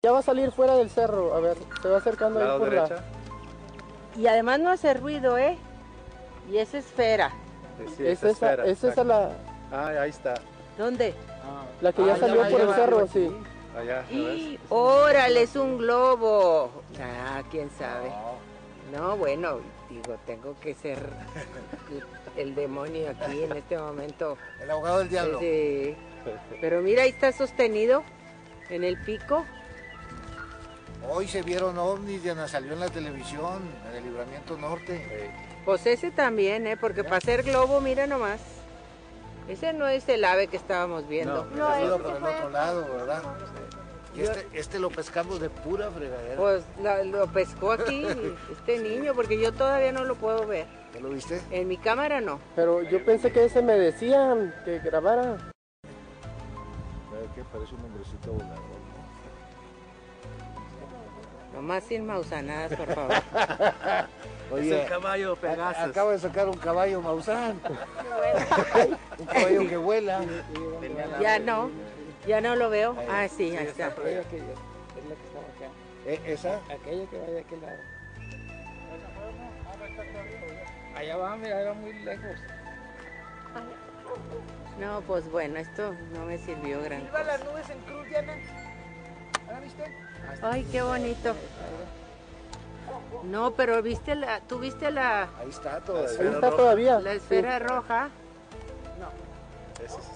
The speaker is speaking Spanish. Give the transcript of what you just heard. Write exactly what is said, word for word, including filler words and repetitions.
Ya va a salir fuera del cerro, a ver, se va acercando ahí Lado por derecha. la... Y además no hace ruido, ¿eh? Y es esfera. Sí, sí, Es esa esa, esfera, es esa exacto. la, Ah, ahí está. ¿Dónde? la que Ah, ya ya salió va, por ya el va, cerro, ya va sí. Allá, ¿ya ves? ¡Órale, es un globo! Ah, quién sabe. No. No, bueno, digo, tengo que ser el demonio aquí en este momento. El abogado del diablo. Sí. Pero mira, ahí está sostenido en el pico. Hoy se vieron ovnis, Diana, salió en la televisión, en el Libramiento Norte. Sí. Pues ese también, ¿eh? Porque para ser globo, mira nomás. Ese no es el ave que estábamos viendo. No, ha ido ese por el fue otro el- lado, ¿verdad? Y este, este lo pescamos de pura fregadera. Pues la- lo pescó aquí este niño, porque yo todavía no lo puedo ver. ¿Ya lo viste? En mi cámara no. Pero yo pensé que ese me decían que grabara. ¿Sabe qué? Parece un hombrecito volador, Nomás sin mausanadas, por favor. ¿no? Es el caballo a- Pegasus. acaba de sacar un caballo Maussan. Un caballo que vuela. Ya no, ya no lo veo. Ah, sí, ahí está. Aquella que, es la que estaba acá. ¿Eh, ¿Esa? Aquella que va de aquel lado. Allá va, mira, era muy lejos. No, pues bueno, esto no me sirvió gran Silba cosa. las nubes en cruz, Diana. ¿La viste? Ay, qué bonito. No, pero viste la, tú viste la, Ahí está La todavía. Ahí esfera está roja. todavía. la esfera roja. Ese es